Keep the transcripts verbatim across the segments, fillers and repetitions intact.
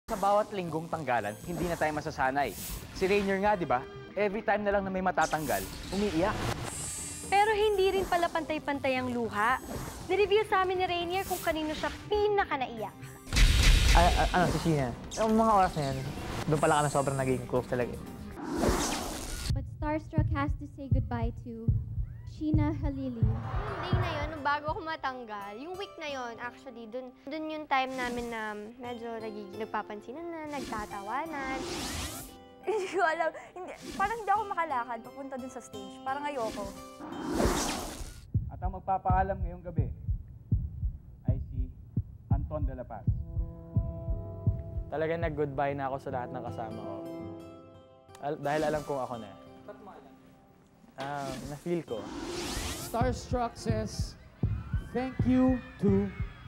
Sa bawat linggong tanggalan, hindi na tayo masasanay. Si Rainier nga, di ba? Every time na lang na may matatanggal, umiiyak. Pero hindi rin pala pantay-pantay ang luha. Ni-reveal sa amin ni Rainier kung kanino siya pinaka-naiyak. Ay, ano, si Sheena. Yung mga oras na yan, doon pala kami sobrang naging close talaga. But StarStruck has to say goodbye to Sheena Halili. Yung day na yun, nung bago ako matanggal, yung week na yun, actually, dun, dun yung time namin na medyo nagiging nagpapansinan na, nagtatawanan. Hindi ko alam. Hindi, parang hindi ako makalakad papunta dun sa stage. Parang ayoko. At ang magpapaalam ngayong gabi ay si Anton de la Paz. Talaga nag-goodbye na ako sa lahat ng kasama ko. Al dahil alam kong ako na. Ba't mo alam? Uh, na-feel ko. StarStruck says, thank you to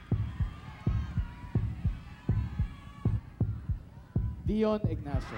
Dion Ignacio.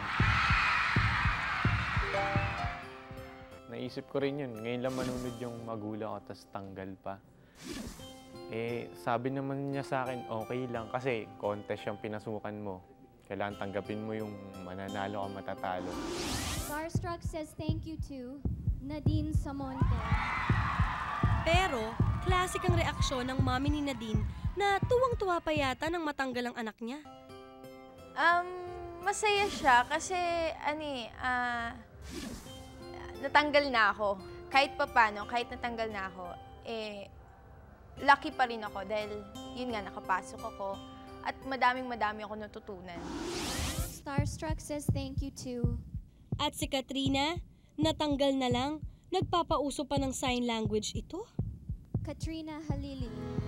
Naisip ko rin yun. Ngayon lang manunod yung magulang ko, tapos tanggal pa. Eh, sabi naman niya sa akin, okay lang. Kasi contest yung pinasukan mo. Kailangan tanggapin mo yung mananalo o matatalo. StarStruck says thank you to Nadine Samonte. Pero, klasik ang reaksyon ng mami ni Nadine na tuwang-tuwa pa yata nang matanggal ang anak niya. Um, masaya siya kasi, ani, ah... Uh, natanggal na ako. Kahit pa paano, kahit natanggal na ako, eh, lucky pa rin ako dahil yun nga, nakapasok ako at madaming-madami ako natutunan. StarStruck says thank you to... At si Katrina, natanggal na lang, nagpapauso pa ng sign language ito. Katrina Halili.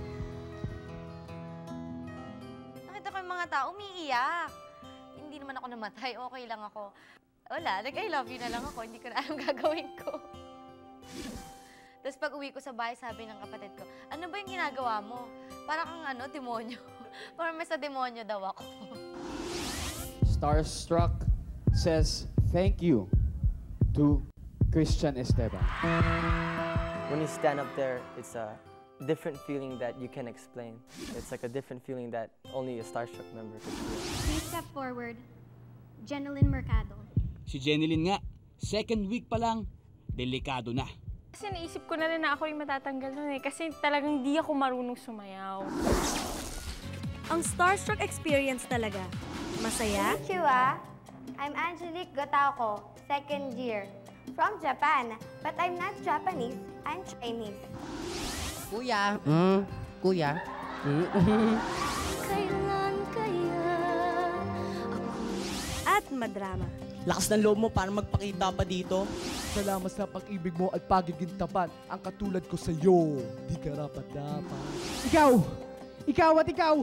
Nakita ko yung mga tao, umiiyak. Hindi naman ako namatay, okay lang ako. Wala, nag-I love you na lang ako, hindi ko na alam gagawin ko. Tapos pag uwi ko sa bahay, sabi ng kapatid ko, ano ba yung ginagawa mo? Para kang ano, demonyo. Para may sa demonyo daw ako. StarStruck says, thank you to Christian Esteban. When you stand up there, it's a different feeling that you can explain. It's like a different feeling that only a StarStruck member could feel. Please step forward, Jeneline Mercado. Si Jeneline nga, second week pa lang, delikado na. Kasi naisip ko na rin na ako yung matatanggal nun eh. Kasi talagang di ako marunong sumayaw. Ang StarStruck experience talaga. Masaya? Konnichiwa. I'm Angelique Gotauko, second year. From Japan. But I'm not Japanese, I'm Chinese. Kuya. Mm, kuya. Mm. Kailan kaya ako... At madrama. Lakas ng loob mo para magpakita pa dito. Salamat sa pag-ibig mo at pagiging tapat. Ang katulad ko sa iyo, di karapat-dapat. Ikaw! Ikaw at ikaw!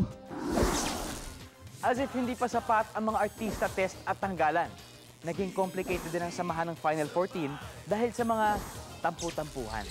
As if hindi pa sapat ang mga artista test at tanggalan. Naging complicated din ang samahan ng Final fourteen dahil sa mga tampu-tampuhan.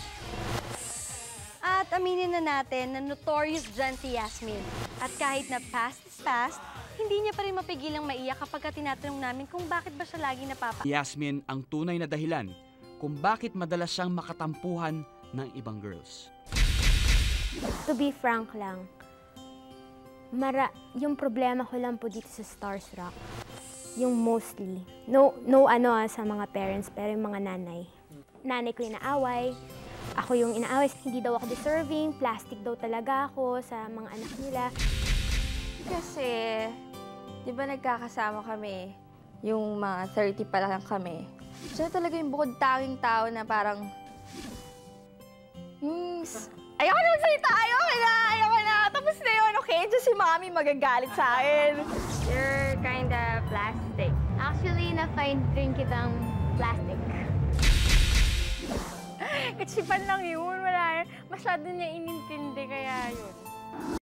At aminin na natin na notorious dyan si Yasmien. At kahit na past is past, hindi niya pa rin mapigilang maiyak kapag tinatanong namin kung bakit ba siya lagi napapa... Yasmien ang tunay na dahilan kung bakit madalas siyang makatampuhan ng ibang girls. To be frank lang, mara yung problema ko lang po dito sa StarStruck, yung mostly, no, no ano ah, sa mga parents, pero yung mga nanay. Nanay ko inaaway, ako yung inaaway, hindi daw ako deserving, plastic daw talaga ako sa mga anak nila. Kasi, di ba nagkakasama kami, yung mga thirty pa lang kami. Siya talaga yung bukod tanging tao na parang, hmm, ayoko na magsalita, ayoko na, ayoko na, tapos na yun, okay? Diyan si Mami magagalit sa akin. You're kinda plastic. Actually, na-find rin kitang plastic. Katsipan lang yun, wala. Masyado niya inintindi, kaya yun.